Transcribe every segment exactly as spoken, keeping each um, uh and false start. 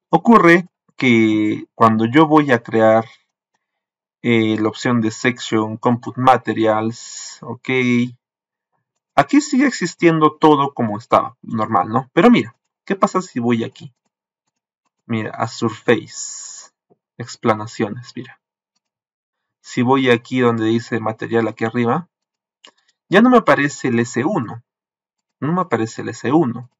Ocurre que cuando yo voy a crear eh, la opción de Section Compute Materials, ok, aquí sigue existiendo todo como estaba, normal, ¿no? Pero mira, ¿qué pasa si voy aquí? Mira, a Surface, explanaciones, mira. Si voy aquí donde dice material aquí arriba, ya no me aparece el S uno, no me aparece el S uno.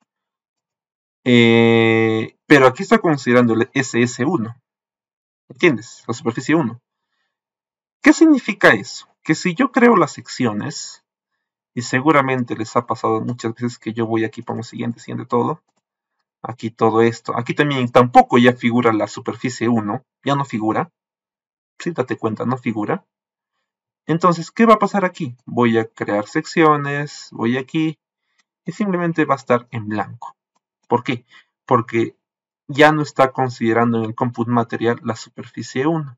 Eh, pero aquí está considerando el S S uno, ¿entiendes? La superficie uno. ¿Qué significa eso? Que si yo creo las secciones, y seguramente les ha pasado muchas veces que yo voy aquí, pongo siguiente, siguiente todo, aquí todo esto, aquí también tampoco ya figura la superficie uno, ya no figura, sí, date cuenta, no figura. Entonces, ¿qué va a pasar aquí? Voy a crear secciones, voy aquí, y simplemente va a estar en blanco. ¿Por qué? Porque ya no está considerando en el compute material la superficie uno.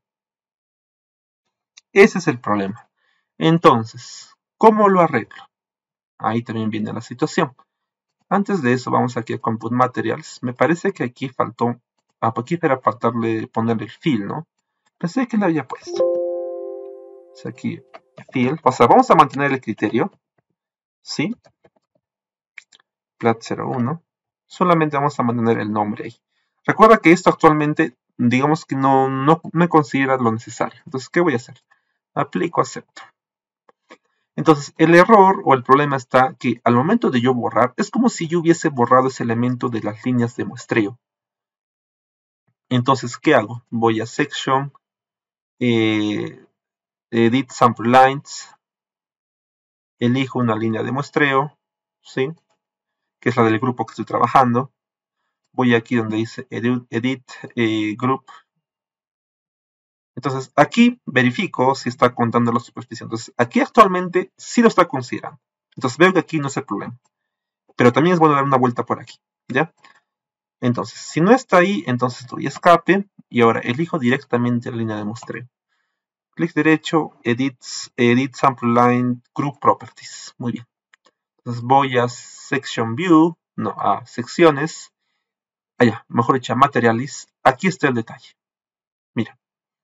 Ese es el problema. Entonces, ¿cómo lo arreglo? Ahí también viene la situación. Antes de eso, vamos aquí a Compute Materials. Me parece que aquí faltó, ah, aquí era faltarle ponerle el fill, ¿no? Pensé que le había puesto. O aquí, fill. O sea, vamos a mantener el criterio, ¿sí? Plat cero uno. Solamente vamos a mantener el nombre ahí. Recuerda que esto actualmente, digamos que no, no me considera lo necesario. Entonces, ¿qué voy a hacer? Aplico, acepto. Entonces, el error o el problema está que al momento de yo borrar, es como si yo hubiese borrado ese elemento de las líneas de muestreo. Entonces, ¿qué hago? Voy a Section, eh, Edit Sample Lines, elijo una línea de muestreo, ¿sí? Que es la del grupo que estoy trabajando. Voy aquí donde dice Edit, edit eh, Group. Entonces, aquí verifico si está contando la superficie. Entonces, aquí actualmente sí lo está considerando. Entonces, veo que aquí no es el problema. Pero también es bueno dar una vuelta por aquí, ¿ya? Entonces, si no está ahí, entonces doy escape y ahora elijo directamente la línea de muestreo. Clic derecho, Edit, edit Sample Line Group Properties. Muy bien. Entonces voy a Section View, no, a Secciones. Allá, mejor dicho, a Materials. Aquí está el detalle. Mira.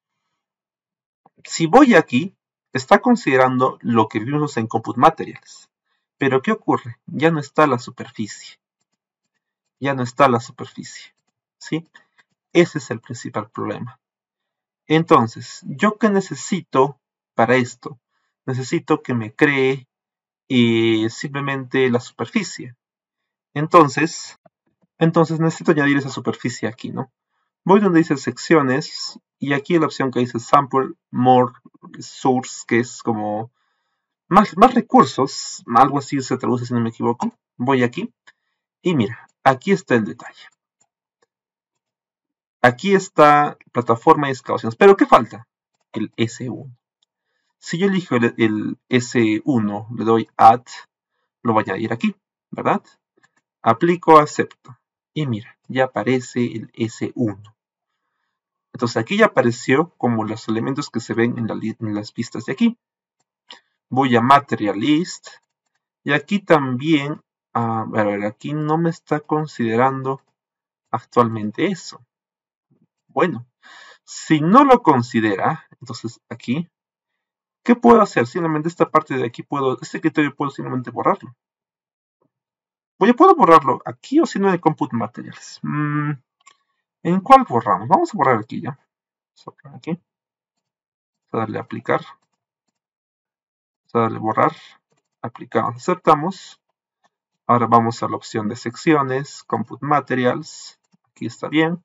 Si voy aquí, está considerando lo que vimos en Compute Materials. Pero ¿qué ocurre? Ya no está la superficie. Ya no está la superficie. ¿Sí? Ese es el principal problema. Entonces, ¿yo qué necesito para esto? Necesito que me cree eh, simplemente la superficie. Entonces, entonces necesito añadir esa superficie aquí, ¿no? Voy donde dice secciones y aquí la opción que dice Sample More Source, que es como más, más recursos, algo así se traduce si no me equivoco. Voy aquí y mira, aquí está el detalle. Aquí está plataforma y excavaciones. ¿Pero qué falta? El S uno. Si yo elijo el, el S uno, le doy Add, lo voy a añadir aquí, ¿verdad? Aplico, acepto. Y mira, ya aparece el S uno. Entonces aquí ya apareció como los elementos que se ven en, la, en las vistas de aquí. Voy a Material List. Y aquí también, a ver, aquí no me está considerando actualmente eso. Bueno, si no lo considera, entonces aquí, ¿qué puedo hacer? Simplemente esta parte de aquí puedo, este criterio puedo simplemente borrarlo. Oye, ¿puedo borrarlo aquí o si no en el Compute Materials? Mm, ¿En cuál borramos? Vamos a borrar aquí ya. Vamos a borrar aquí. Vamos a darle a aplicar. Vamos a darle a borrar. Aplicamos, aceptamos. Ahora vamos a la opción de secciones, Compute Materials. Aquí está bien.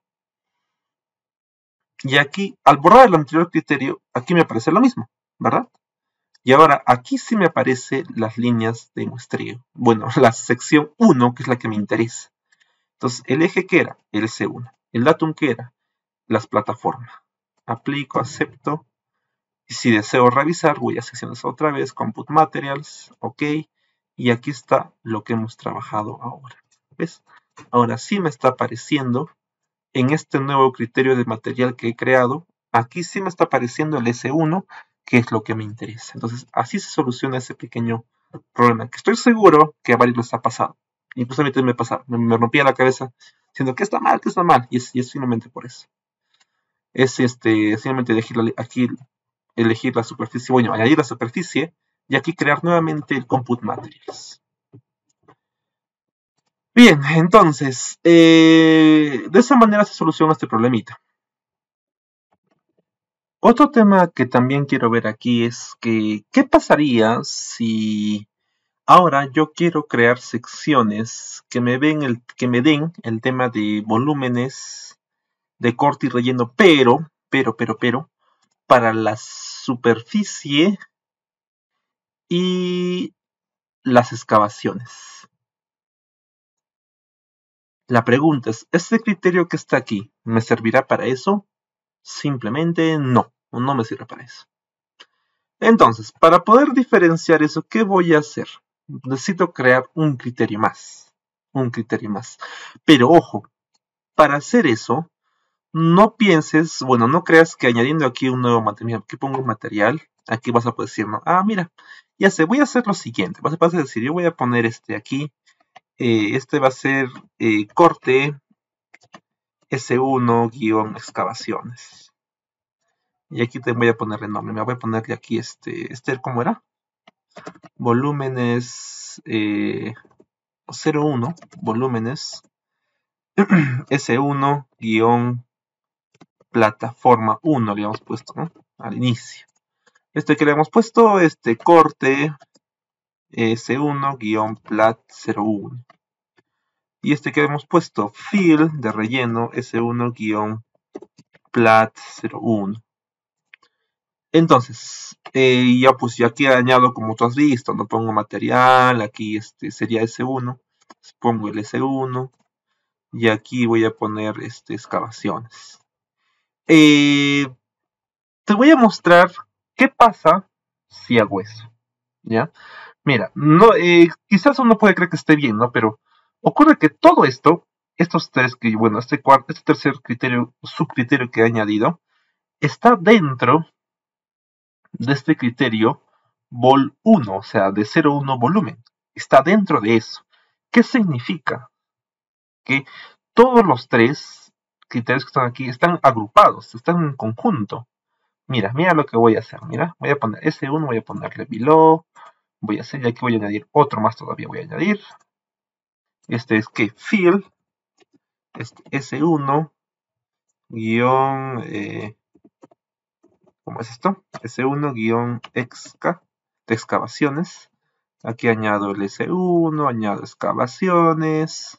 Y aquí, al borrar el anterior criterio, aquí me aparece lo mismo, ¿verdad? Y ahora aquí sí me aparecen las líneas de muestreo. Bueno, la sección uno, que es la que me interesa. Entonces, el eje que era, el S uno. El datum que era, las plataformas. Aplico, acepto. Y si deseo revisar, voy a secciones otra vez, Compute Materials, ok. Y aquí está lo que hemos trabajado ahora. ¿Ves? Ahora sí me está apareciendo en este nuevo criterio de material que he creado. Aquí sí me está apareciendo el S uno, que es lo que me interesa. Entonces, así se soluciona ese pequeño problema, que estoy seguro que a varios les ha pasado. Incluso a mí también me pasaba, me, me rompía la cabeza. diciendo que está mal, que está mal, y es, y es simplemente por eso. Es este, simplemente elegir la, aquí elegir la superficie, bueno, añadir la superficie, y aquí crear nuevamente el compute materials. Bien, entonces, eh, de esa manera se soluciona este problemita. Otro tema que también quiero ver aquí es que, ¿qué pasaría si ahora yo quiero crear secciones que me, den el, que me den el tema de volúmenes de corte y relleno, pero, pero, pero, pero, para la superficie y las excavaciones? La pregunta es, ¿este criterio que está aquí me servirá para eso? Simplemente no, no me sirve para eso. Entonces, para poder diferenciar eso, ¿qué voy a hacer? Necesito crear un criterio más. Un criterio más. Pero ojo, para hacer eso, no pienses, bueno, no creas que añadiendo aquí un nuevo material, aquí pongo un material, aquí vas a poder decir, no, ah, mira, ya sé, voy a hacer lo siguiente. Vas a decir, yo voy a poner este aquí, eh, este va a ser eh, corte ese uno guión excavaciones. Y aquí te voy a ponerle nombre. Me voy a ponerle aquí este, este ¿cómo era? Volúmenes eh, cero uno, volúmenes ese uno guión plataforma uno le hemos puesto, ¿no? Al inicio. Este que le hemos puesto, este corte ese uno guión plat cero uno. Y este que hemos puesto fill de relleno ese uno guión plat cero uno. Entonces, eh, ya pues ya aquí añado como tú has visto, no pongo material, aquí este sería ese uno, pongo el ese uno y aquí voy a poner este, excavaciones. Eh, te voy a mostrar qué pasa si hago eso, ¿ya? Mira, no, eh, quizás uno puede creer que esté bien, ¿no? Pero ocurre que todo esto, estos tres, que bueno, este cuarto, este tercer criterio, subcriterio que he añadido, está dentro de este criterio vol uno, o sea, de cero uno volumen. Está dentro de eso. ¿Qué significa? Que todos los tres criterios que están aquí están agrupados, están en conjunto. Mira, mira lo que voy a hacer. Mira, voy a poner ese uno, voy a ponerle below, voy a hacer, y aquí voy a añadir otro más todavía, voy a añadir. Este es que fill, este ese uno, guión, eh, ¿cómo es esto? ese uno, guión, exca, de excavaciones. Aquí añado el ese uno, añado excavaciones.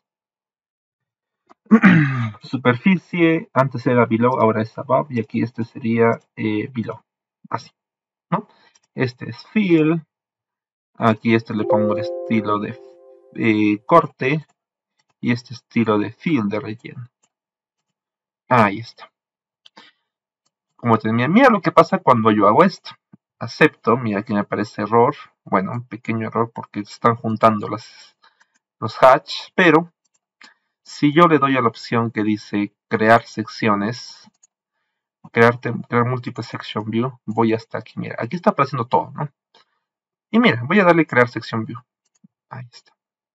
Superficie, antes era below, ahora es above, y aquí este sería eh, below. Así, ¿no? Este es fill. Aquí este le pongo el estilo de eh, corte y este estilo de fill de relleno. Ahí está. Como tenía, mira lo que pasa cuando yo hago esto. Acepto, mira aquí me aparece error. Bueno, un pequeño error porque se están juntando las, los hatch, pero si yo le doy a la opción que dice crear secciones, crear, crear múltiple section view, voy hasta aquí. Mira, aquí está apareciendo todo, ¿no? Y mira, voy a darle crear section view. Ahí está.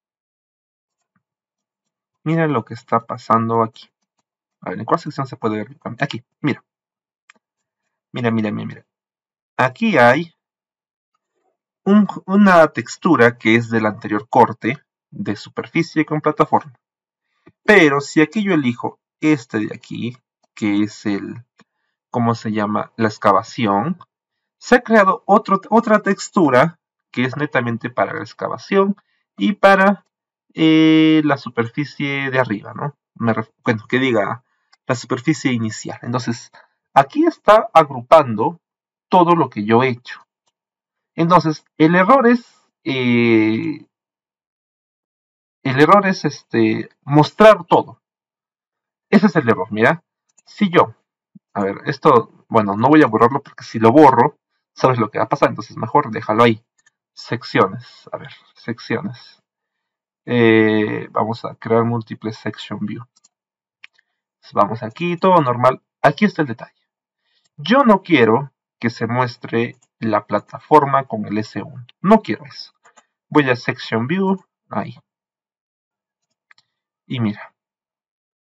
Mira lo que está pasando aquí. A ver, ¿en cuál sección se puede ver? Aquí, mira. Mira, mira, mira, mira. Aquí hay un, una textura que es del anterior corte de superficie con plataforma. Pero si aquí yo elijo este de aquí, que es el, ¿cómo se llama? La excavación, se ha creado otro, otra textura que es netamente para la excavación y para eh, la superficie de arriba, ¿no? Me bueno, que diga la superficie inicial. Entonces, aquí está agrupando todo lo que yo he hecho. Entonces, el error es, eh, el error es este, mostrar todo. Ese es el error, mira. Si yo, a ver, esto, bueno, no voy a borrarlo porque si lo borro, sabes lo que va a pasar, entonces mejor déjalo ahí. Secciones, a ver, secciones. Eh, vamos a crear múltiples section view. Entonces, vamos aquí, todo normal. Aquí está el detalle. Yo no quiero que se muestre la plataforma con el ese uno. No quiero eso. Voy a section view, ahí. Y mira,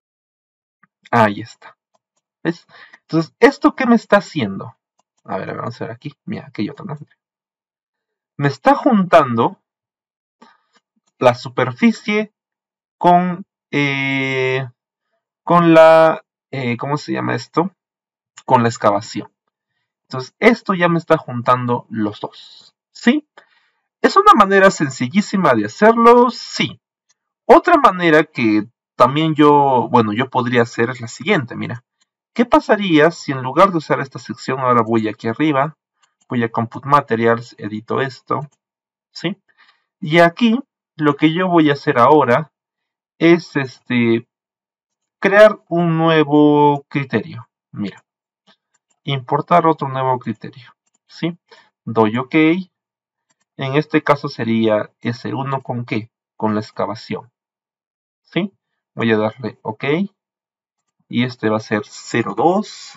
Ahí está. ¿Ves? Entonces, ¿esto qué me está haciendo? A ver, vamos a ver aquí. Mira, aquí hay otro, ¿no? Me está juntando la superficie con, eh, con la, eh, ¿cómo se llama esto? Con la excavación. Entonces, esto ya me está juntando los dos. ¿Sí? ¿Es una manera sencillísima de hacerlo? Sí. Otra manera que también yo, bueno, yo podría hacer es la siguiente, mira. ¿Qué pasaría si en lugar de usar esta sección, ahora voy aquí arriba, voy a Compute Materials, edito esto, ¿sí? Y aquí lo que yo voy a hacer ahora es este, crear un nuevo criterio. Mira, importar otro nuevo criterio, ¿sí? Doy OK. En este caso sería ese uno con qué? Con la excavación, ¿sí? Voy a darle OK. Y este va a ser cero dos.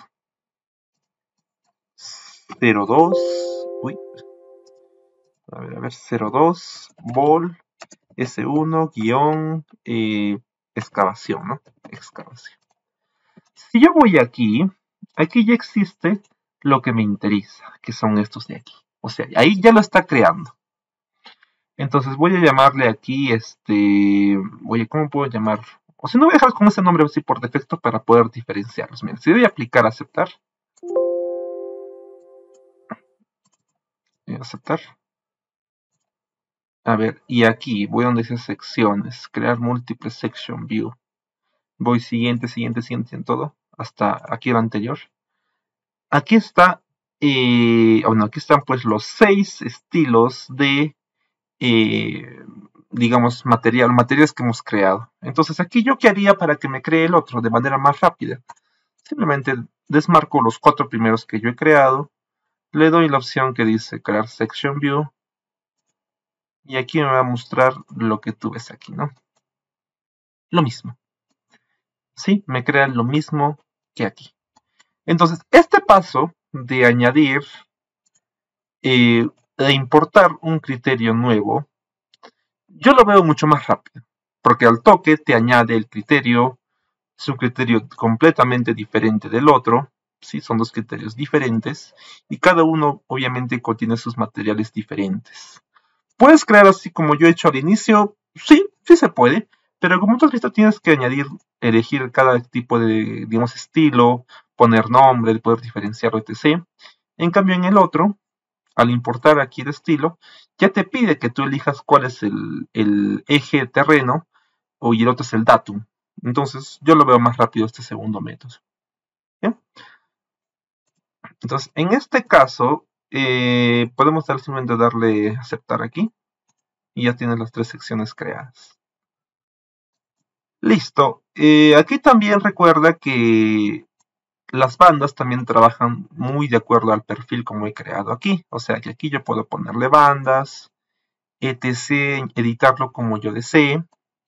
cero dos. Uy. A ver, a ver, cero dos. Vol. S uno guión eh, excavación, ¿no? Excavación. Si yo voy aquí, aquí ya existe lo que me interesa, que son estos de aquí. O sea, ahí ya lo está creando. Entonces voy a llamarle aquí, este, oye, ¿cómo puedo llamar? O si no, voy a dejar con ese nombre así por defecto para poder diferenciarlos. Miren, si voy a aplicar aceptar, voy a aceptar. A ver, y aquí voy donde dice secciones, crear múltiples section view. Voy siguiente, siguiente, siguiente en todo, hasta aquí el anterior. Aquí está, eh, bueno, aquí están pues los seis estilos de, eh, digamos, material, materiales que hemos creado. Entonces aquí yo qué haría para que me cree el otro de manera más rápida. Simplemente desmarco los cuatro primeros que yo he creado, le doy la opción que dice crear section view y aquí me va a mostrar lo que tú ves aquí, ¿no? Lo mismo. Sí, me crea lo mismo que aquí. Entonces, este paso de añadir eh, e importar un criterio nuevo, yo lo veo mucho más rápido, porque al toque te añade el criterio, es un criterio completamente diferente del otro, ¿sí? Son dos criterios diferentes, y cada uno obviamente contiene sus materiales diferentes. ¿Puedes crear así como yo he hecho al inicio? Sí, sí se puede, pero como tú has visto tienes que añadir, elegir cada tipo de, digamos, estilo, poner nombre, poder diferenciarlo, etcétera. En cambio en el otro, al importar aquí el estilo, ya te pide que tú elijas cuál es el, el eje terreno o y el otro es el datum. Entonces yo lo veo más rápido este segundo método. ¿Bien? Entonces en este caso eh, podemos simplemente darle aceptar aquí y ya tienes las tres secciones creadas. Listo. Eh, aquí también recuerda que las bandas también trabajan muy de acuerdo al perfil como he creado aquí. O sea que aquí yo puedo ponerle bandas, etcétera, editarlo como yo desee.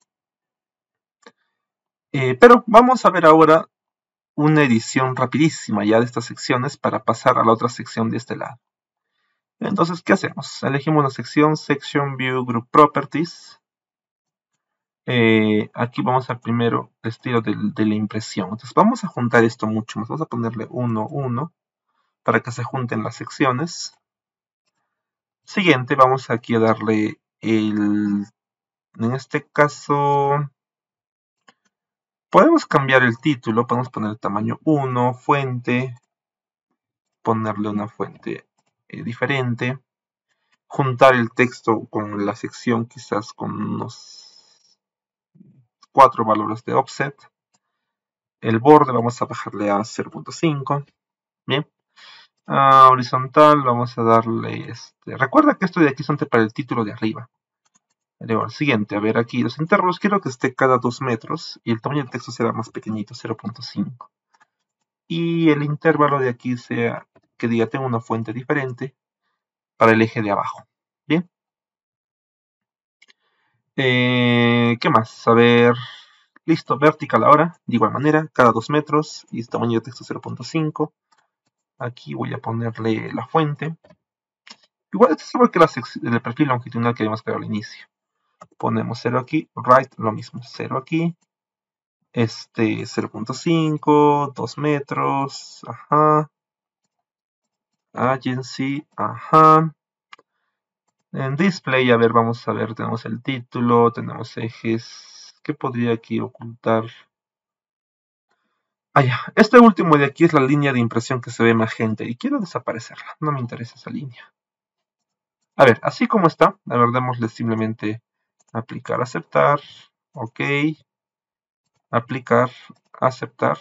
Eh, pero vamos a ver ahora una edición rapidísima ya de estas secciones para pasar a la otra sección de este lado. Entonces, ¿qué hacemos? Elegimos la sección Section View Group Properties. Eh, aquí vamos al primero estilo de, de la impresión. Entonces vamos a juntar esto mucho más. Vamos a ponerle uno, uno para que se junten las secciones. Siguiente, vamos aquí a darle el, en este caso, podemos cambiar el título, podemos poner el tamaño uno, fuente, ponerle una fuente eh, diferente, juntar el texto con la sección quizás con unos cuatro valores de offset. El borde vamos a bajarle a cero punto cinco. Bien. Uh, horizontal vamos a darle este. Recuerda que esto de aquí son para el título de arriba. Luego, el siguiente, a ver aquí, los intervalos quiero que esté cada dos metros y el tamaño del texto será más pequeñito, cero punto cinco. Y el intervalo de aquí sea que diga tengo una fuente diferente para el eje de abajo. Bien. Eh, ¿Qué más? A ver. Listo, vertical ahora, de igual manera, cada dos metros y tamaño de texto cero punto cinco. Aquí voy a ponerle la fuente. Igual esto es igual que la el perfil longitudinal que habíamos creado al inicio. Ponemos cero aquí, right, lo mismo, cero aquí, Este, cero punto cinco, dos metros, ajá. Agency, ajá. En display, a ver, vamos a ver, tenemos el título, tenemos ejes. ¿Qué podría aquí ocultar? Ah, ya. Este último de aquí es la línea de impresión que se ve magenta y quiero desaparecerla. No me interesa esa línea. A ver, así como está, a ver, démosle simplemente aplicar, aceptar, ok, aplicar, aceptar,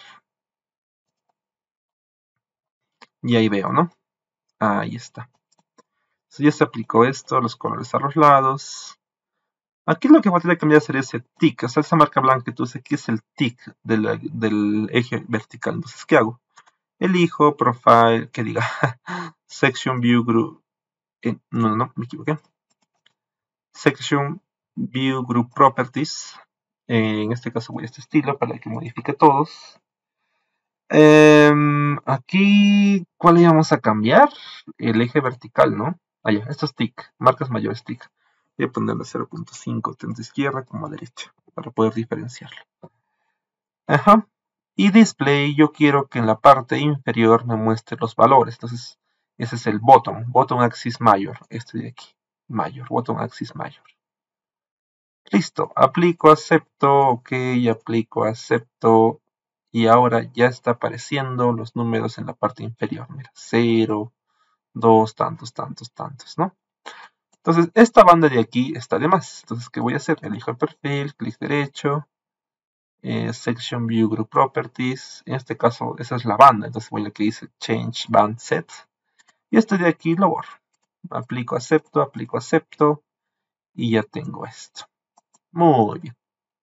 y ahí veo, ¿no? Ahí está. Si ya se aplicó esto, los colores a los lados. Aquí lo que faltaría cambiar sería ese tick, o sea, esa marca blanca que tú usas aquí es el tick del, del eje vertical. Entonces, ¿qué hago? Elijo profile, que diga section view group, eh, no, no, no, me equivoqué. Section view group properties. Eh, en este caso voy a este estilo para que modifique todos. Eh, aquí, ¿cuál íbamos a cambiar? El eje vertical, ¿no? Ah, ya, esto es tick, marcas mayores tick. Voy a ponerle cero punto cinco tanto izquierda como derecha para poder diferenciarlo. Ajá. Y display, yo quiero que en la parte inferior me muestre los valores. Entonces, ese es el bottom, bottom axis mayor, este de aquí, mayor, bottom axis mayor. Listo, aplico, acepto, ok, aplico, acepto. Y ahora ya está apareciendo los números en la parte inferior. Mira, cero, dos, tantos, tantos, tantos, ¿no? Entonces, esta banda de aquí está de más. Entonces, ¿qué voy a hacer? Elijo el perfil, clic derecho, eh, Section View Group Properties. En este caso, esa es la banda. Entonces, voy a lo que dice Change Band Set. Y este de aquí lo borro. Aplico, acepto, aplico, acepto. Y ya tengo esto. Muy bien.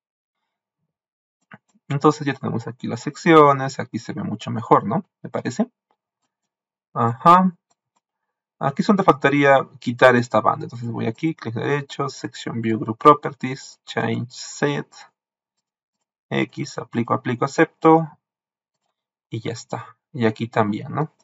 Entonces ya tenemos aquí las secciones, aquí se ve mucho mejor, ¿no? ¿Me parece? Ajá. Aquí solo te faltaría quitar esta banda. Entonces voy aquí, clic derecho, Section View Group Properties, Change Set, X, aplico, aplico, acepto, y ya está. Y aquí también, ¿no?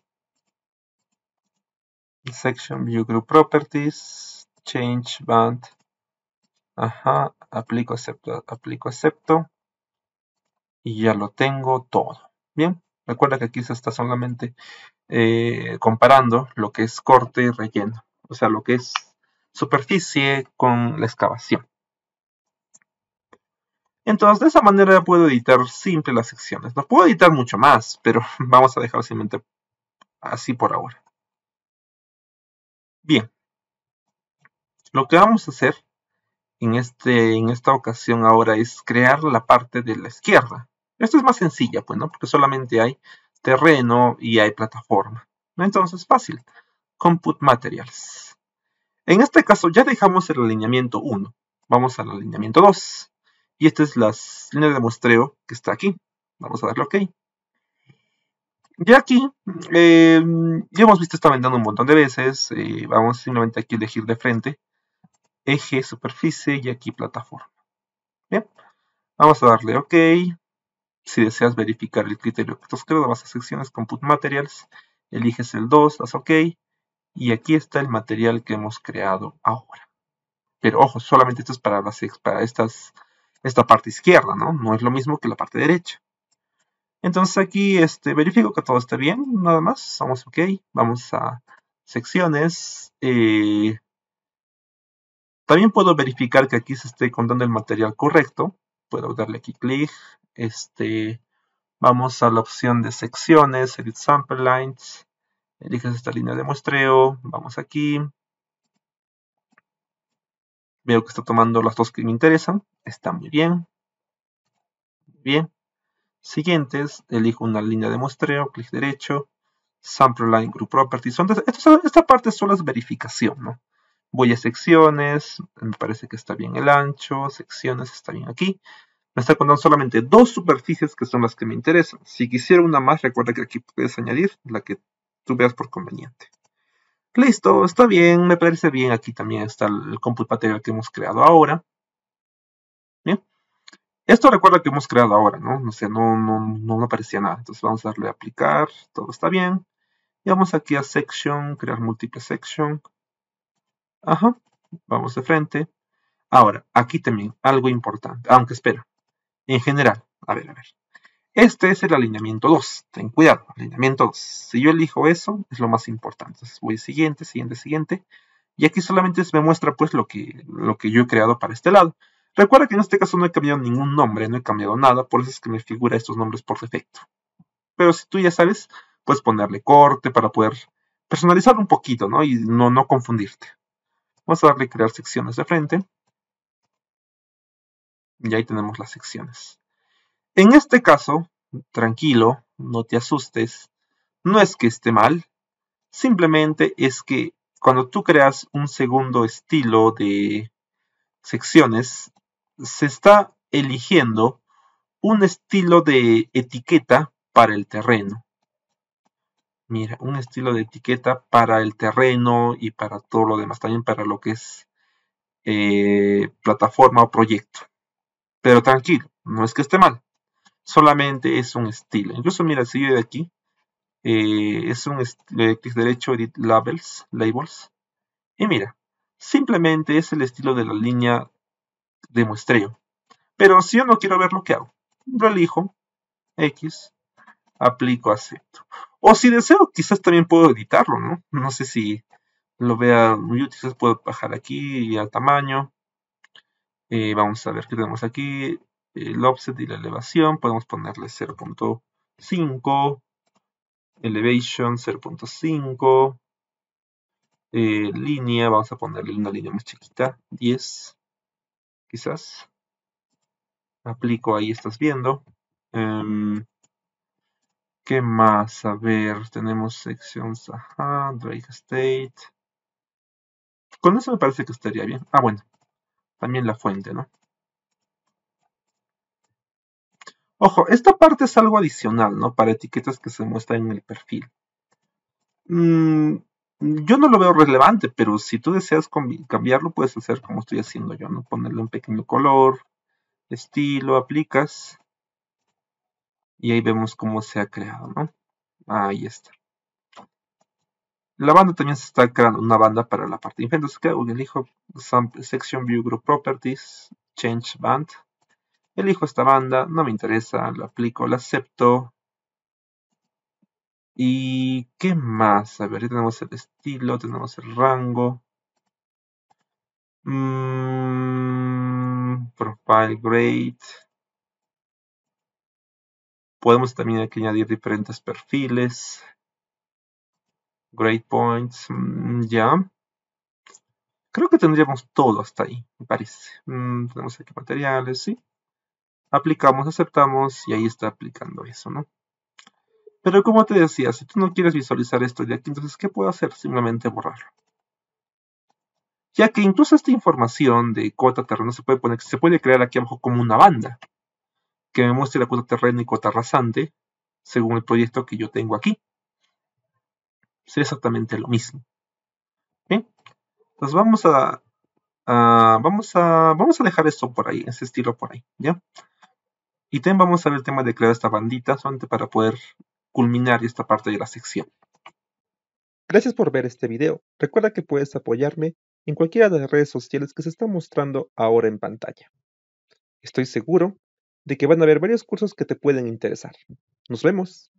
Section View Group Properties, Change Band, ajá, aplico, acepto, aplico, acepto, y ya lo tengo todo. Bien, recuerda que aquí se está solamente eh, comparando lo que es corte y relleno, o sea, lo que es superficie con la excavación. Entonces, de esa manera puedo editar simple las secciones. No puedo editar mucho más, pero vamos a dejar simplemente así por ahora. Bien, lo que vamos a hacer en, este, en esta ocasión ahora es crear la parte de la izquierda. Esto es más sencilla, pues, ¿no? Porque solamente hay terreno y hay plataforma. Entonces, fácil. Compute Materials. En este caso ya dejamos el alineamiento uno. Vamos al alineamiento dos. Y esta es la línea de muestreo que está aquí. Vamos a darle OK. Ya aquí, eh, ya hemos visto esta ventana un montón de veces. Eh, vamos simplemente aquí a elegir de frente. Eje, superficie y aquí plataforma. Bien. Vamos a darle OK. Si deseas verificar el criterio que te has creado, vas a secciones Compute Materials. Eliges el dos, das OK. Y aquí está el material que hemos creado ahora. Pero ojo, solamente esto es para, las, para estas, esta parte izquierda, ¿no? No es lo mismo que la parte derecha. Entonces aquí este, verifico que todo esté bien, nada más. Vamos OK. Vamos a secciones. Eh, también puedo verificar que aquí se esté contando el material correcto. Puedo darle aquí clic. Este, vamos a la opción de secciones, Edit Sample Lines. Eliges esta línea de muestreo. Vamos aquí. Veo que está tomando las dos que me interesan. Está muy bien. Bien. Siguientes, elijo una línea de muestreo, clic derecho, Sample Line Group Properties. Son de, esto, esta parte solo es verificación, ¿no? Voy a secciones, me parece que está bien el ancho, secciones está bien aquí. Me está contando solamente dos superficies que son las que me interesan. Si quisiera una más, recuerda que aquí puedes añadir la que tú veas por conveniente. Listo, está bien, me parece bien. Aquí también está el compute material que hemos creado ahora. Bien. Esto recuerda que hemos creado ahora, ¿no? O sea, no, no, no aparecía nada. Entonces vamos a darle a aplicar, todo está bien. Y vamos aquí a Section, crear múltiple section. Ajá, vamos de frente. Ahora, aquí también, algo importante. Aunque espera, en general, A ver, a ver. Este es el alineamiento dos. Ten cuidado, alineamiento dos. Si yo elijo eso, es lo más importante. Entonces voy siguiente, siguiente, siguiente. Y aquí solamente me muestra pues lo que, lo que yo he creado para este lado. Recuerda que en este caso no he cambiado ningún nombre, no he cambiado nada, por eso es que me figura estos nombres por defecto. Pero si tú ya sabes, puedes ponerle corte para poder personalizar un poquito, ¿no? Y no, no confundirte. Vamos a darle crear secciones de frente. Y ahí tenemos las secciones. En este caso, tranquilo, no te asustes. No es que esté mal, simplemente es que cuando tú creas un segundo estilo de secciones, se está eligiendo un estilo de etiqueta para el terreno. Mira, un estilo de etiqueta para el terreno y para todo lo demás, también para lo que es eh, plataforma o proyecto. Pero tranquilo, no es que esté mal, solamente es un estilo. Incluso mira, si yo de aquí, eh, es un estilo, clic derecho, Edit Labels, Labels, y mira, simplemente es el estilo de la línea de muestreo. Pero si yo no quiero ver lo que hago, lo elijo, X, aplico, acepto. O si deseo, quizás también puedo editarlo, ¿no? No sé si lo vea muy útil, quizás puedo bajar aquí al tamaño. Eh, vamos a ver qué tenemos aquí. El offset y la elevación, podemos ponerle cero punto cinco. Elevation cero punto cinco. Eh, línea, vamos a ponerle una línea más chiquita, diez, quizás. Aplico, ahí estás viendo. Um, ¿Qué más? A ver, tenemos sections, ajá, Drake State. Con eso me parece que estaría bien. Ah, bueno, también la fuente, ¿no? Ojo, esta parte es algo adicional, ¿no? Para etiquetas que se muestran en el perfil. Mm, yo no lo veo relevante, pero si tú deseas cambiarlo, puedes hacer como estoy haciendo yo, ¿no? Ponerle un pequeño color, estilo, aplicas. Y ahí vemos cómo se ha creado, ¿no? Ahí está. La banda también se está creando una banda para la parte inferior. Entonces, ¿qué hago? Elijo Section View Group Properties, Change Band. Elijo esta banda, no me interesa, la aplico, la acepto. ¿Y qué más? A ver, ya tenemos el estilo, tenemos el rango. Mm, profile grade. Podemos también aquí añadir diferentes perfiles. Grade points, mm, ya. Creo que tendríamos todo hasta ahí, me parece. Mm, tenemos aquí materiales, sí. Aplicamos, aceptamos y ahí está aplicando eso, ¿no? Pero como te decía, si tú no quieres visualizar esto de aquí, entonces, ¿qué puedo hacer? Simplemente borrarlo. Ya que incluso esta información de cuota terreno se puede poner, se puede crear aquí abajo como una banda, que me muestre la cuota terreno y cuota rasante, según el proyecto que yo tengo aquí. Es exactamente lo mismo. ¿Bien? Entonces vamos a, a, vamos a, vamos a dejar esto por ahí, ese estilo por ahí, ¿ya? Y también vamos a ver el tema de crear esta bandita, solamente para poder culminar esta parte de la sección. Gracias por ver este video. Recuerda que puedes apoyarme en cualquiera de las redes sociales que se están mostrando ahora en pantalla. Estoy seguro de que van a haber varios cursos que te pueden interesar. Nos vemos.